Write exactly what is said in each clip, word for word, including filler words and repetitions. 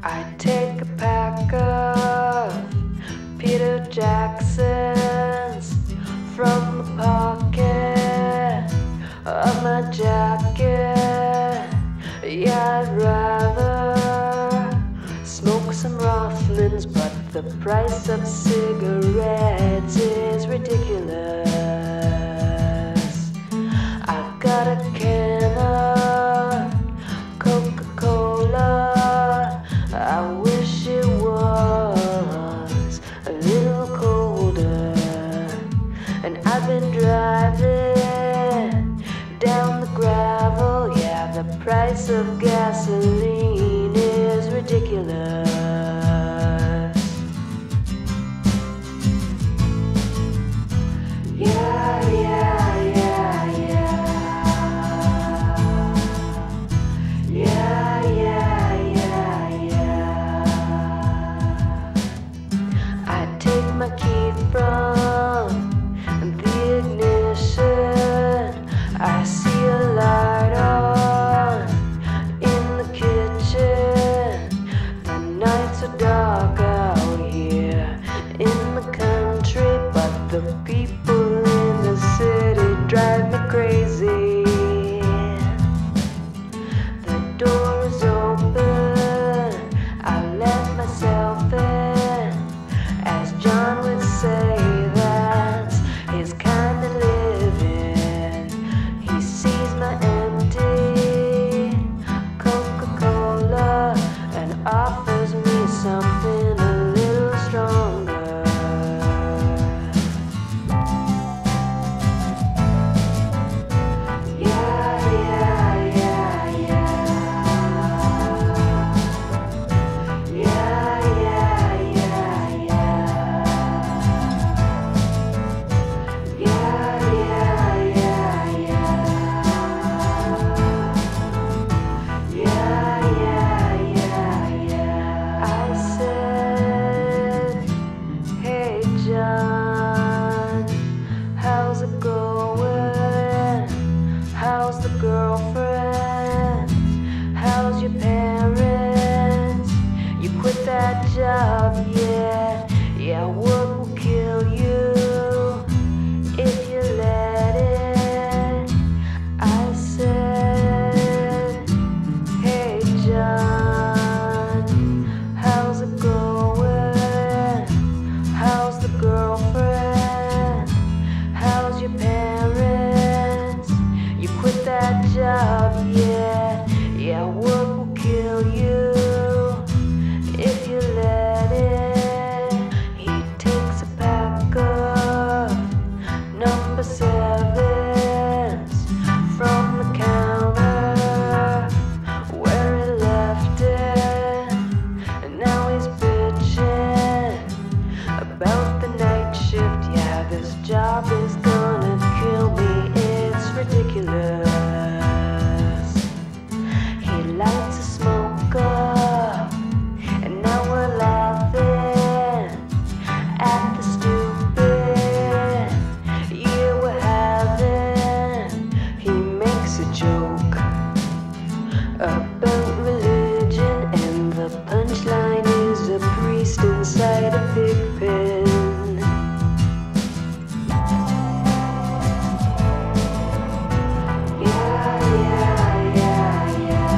I take a pack of Peter Jacksons from the pocket of my jacket. Yeah, I'd rather smoke some Rothmans, but the price of cigarettes is ridiculous. I got a can of Coca-Cola. I wish it was a little colder. And I've been driving down the gravel. Yeah, the price of gasoline is ridiculous. Yeah, yeah, yeah, yeah. Yeah, yeah, yeah, yeah. I take my key from the ignition. I see a light on in the kitchen. The nights are dark out here in the country, but the people in the city drive me crazy. The door is open, I let myself in. As John would say, that's his kind of living. He sees my empty Coca-Cola and offers me something a little stronger. Yeah, yeah, yeah, yeah. Yeah, yeah, yeah, yeah. Yeah, yeah, yeah, yeah. Yeah, yeah, yeah, yeah. I said, hey John, how's it going? How's the girlfriend? How's your parents? You quit that job, yeah. Yeah, work will kill you if you let it. I said, hey John, how's it going? How's the girlfriend? How's your parents? You quit that job, yeah. Yeah, work will kill you if you let it. He takes a pack of number sevens from the counter where he left it. And now he's bitching about the night shift. Yeah, this job is gonna kill me, it's ridiculous. He lights a smoke up, and now we're laughing at the stupid year we're having. He makes a joke about religion, and the punchline is a priest inside a pig pen. Yeah, yeah, yeah, yeah.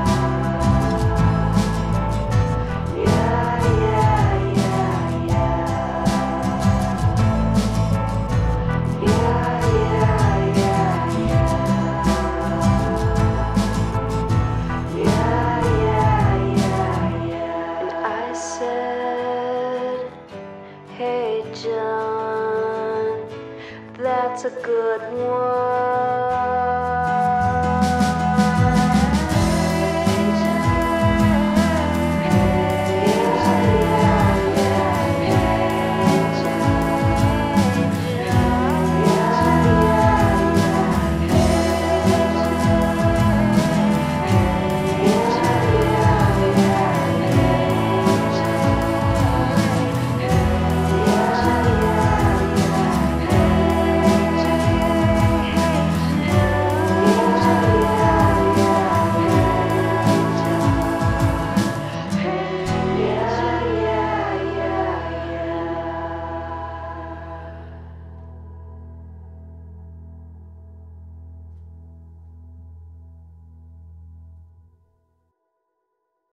Yeah, yeah, yeah, yeah. Yeah, yeah, yeah, yeah. Yeah, yeah, yeah, yeah. And I said, hey John, that's a good one.